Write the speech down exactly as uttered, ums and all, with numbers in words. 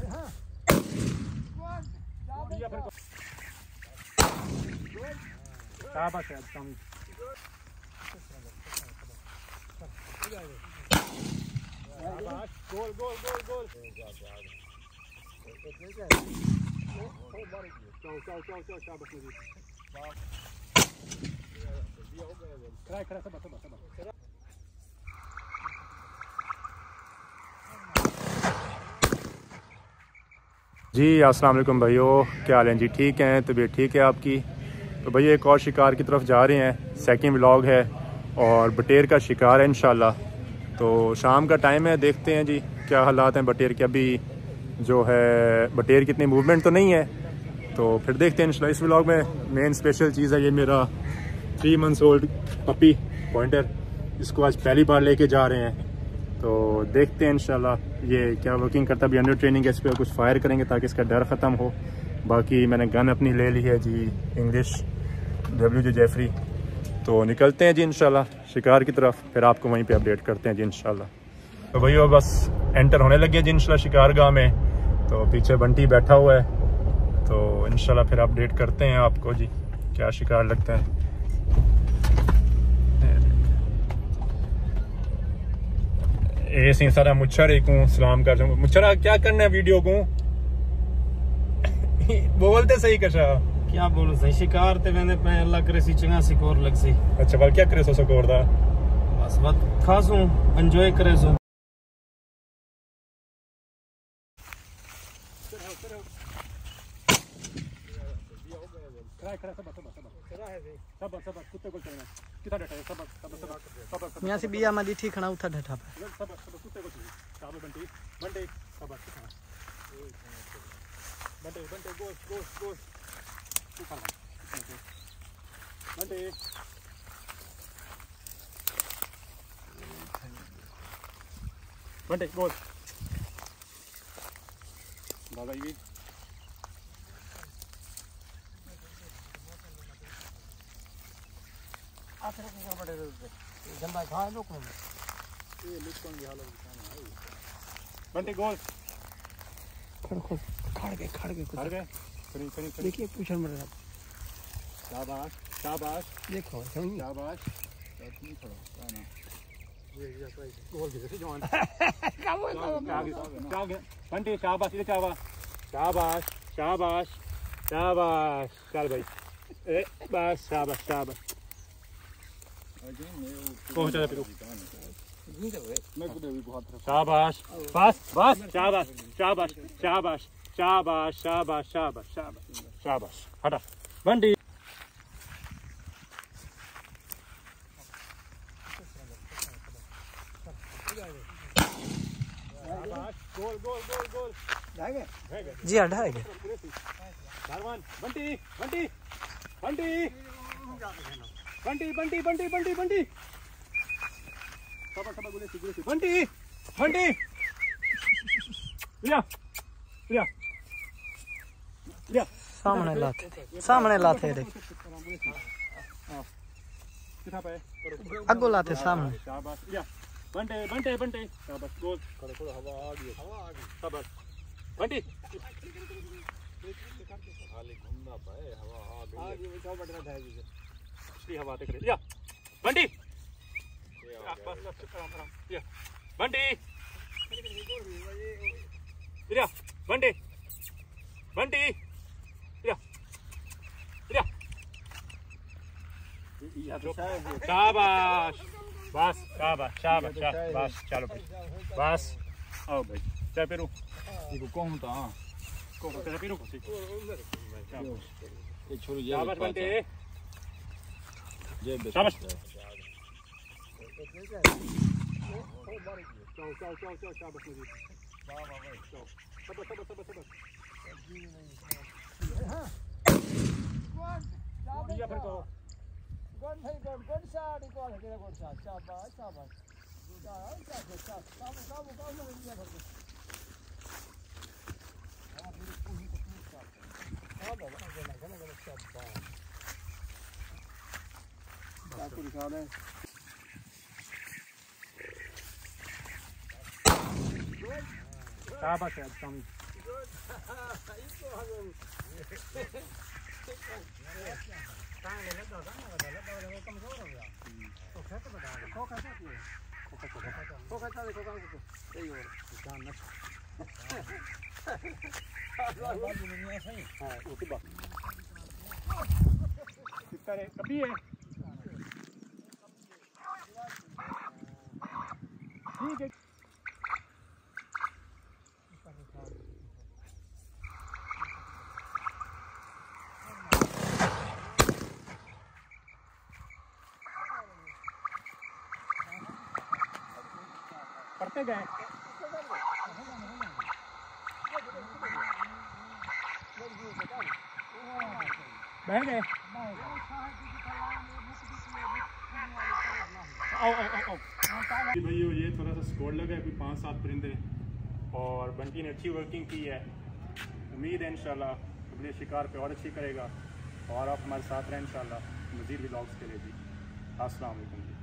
शाबाश यार कम शाबाश गोल गोल गोल गोल चलो चलो चलो चलो शाबाश मेरी कराए कराए सब सब सब जी अस्सलाम वालेकुम भाइयों, क्या हाल है जी? ठीक हैं, तबीयत ठीक है आपकी? तो भैया एक और शिकार की तरफ जा रहे हैं। सेकंड व्लॉग है और बटेर का शिकार है इंशाल्लाह। तो शाम का टाइम है, देखते हैं जी क्या हालात हैं बटेर के। अभी जो है बटेर की इतनी मूवमेंट तो नहीं है, तो फिर देखते हैं इंशाल्लाह। इस व्लॉग में मेन स्पेशल चीज़ है ये मेरा three months old puppy pointer. इसको आज पहली बार लेके जा रहे हैं, तो देखते हैं इंशाल्लाह ये क्या वर्किंग करता है। अभी अंडर ट्रेनिंग है, इस पर कुछ फायर करेंगे ताकि इसका डर ख़त्म हो। बाकी मैंने गन अपनी ले ली है जी, इंग्लिश डब्ल्यू जे जेफरी। तो निकलते हैं जी इंशाल्लाह शिकार की तरफ, फिर आपको वहीं पे अपडेट करते हैं जी इंशाल्लाह। तो भैया बस एंटर होने लगे जी इंशाल्लाह शिकारगाह में। तो पीछे बंटी बैठा हुआ है, तो इंशाल्लाह फिर अपडेट करते हैं आपको जी क्या शिकार लगता है। ए सी सारा मुच्छर एक सलाम कर दूं। मुच्छरा क्या करना है वीडियो को बोलते सही कशा क्या बोलो सही शिकार ते मैंने पे अल्लाह करे सी चंगा सिकोर लग सी। अच्छा वाल क्या करे सो सिकोर दा बस बात खासू एंजॉय करे सो। मियां से बिया मदी ठीक खना उठा ढठा पे बंटे बंटे गोस गोस गोस बंटे बंटे गोस दादा ये आखिर के बड़े जंबा खा लो कौन ये लुकन की हालत है। बंटे गोस खड़ खड़ खड़ गए खड़ गए खड़ गए करी करी देखिए पूछन मर रहा। शाबाश शाबाश देखो समझ शाबाश नहीं खड़ो ना ये ये भाई गोल के जवान क्या बोल क्या क्या बंटे शाबाश इधर शाबाश शाबाश शाबाश शाबाश चल भाई ए बस शाबाश शाबाश पहुंच जा फिर शाबाश बस बस शाबाश शाबाश शाबाश शाबाश शाबाश शाबाश शाबाश शाबाश हटा बंटी गोल गोल गोल गोल जी हटा है क्या बंटी बंटी बंटी बंटी बंटी बंटी बंटी बंटी सबा सबा गुलेसी गुलेसी बंटी बंटी लिया लिया लिया सामने लाते सामने लाते देख कितना पे अगो लाते सामने शाबाश लिया बंटे बंटे बंटे शाबाश गोल खड़े खड़े हवा आ गई हवा आ गई शाबाश बंटी खाली घूमना पाए हवा आ गई आ गई सब बटना था जी असली हवा देख रही लिया बंटी बस बस आराम आराम लिया बंटी लिया बंटी बंटी लिया लिया शाबाश बस शाबाश शाबाश बस चलो भाई बस आओ भाई चाय पेरू इको कहूं ता को चाय पेरू को ये छोरी ये शाबाश बंटी शाबाश चलो चलो चलो चलो शाबाश मेरी वाह वाह भाई चलो सब सब सब सब हां कौन या फिर को कौन भाई कौन कौन सा डी कौन है तेरा कौन सा शाबाश शाबाश शाबाश शाबाश शाबाश शाबाश शाबाश दिया फिर को हां मेरी पूरी को पूरी शाबाश हां बाबा गना गना गना शाबाश क्या पूरी खाना है शाबाश है कम कभी है ठीक है। पढ़ते गए बह गए। आओ आओ आओ भाई ये थोड़ा सा स्कोर लगा है, कोई पाँच सात परिंदे, और बंटी ने अच्छी वर्किंग की है। उम्मीद है इंशाल्लाह अगले शिकार पे और अच्छी करेगा, और आप हमारे साथ रहें इंशाल्लाह मज़ीद व्लॉग्स के लिए जी। अस्सलाम वालेकुम जी।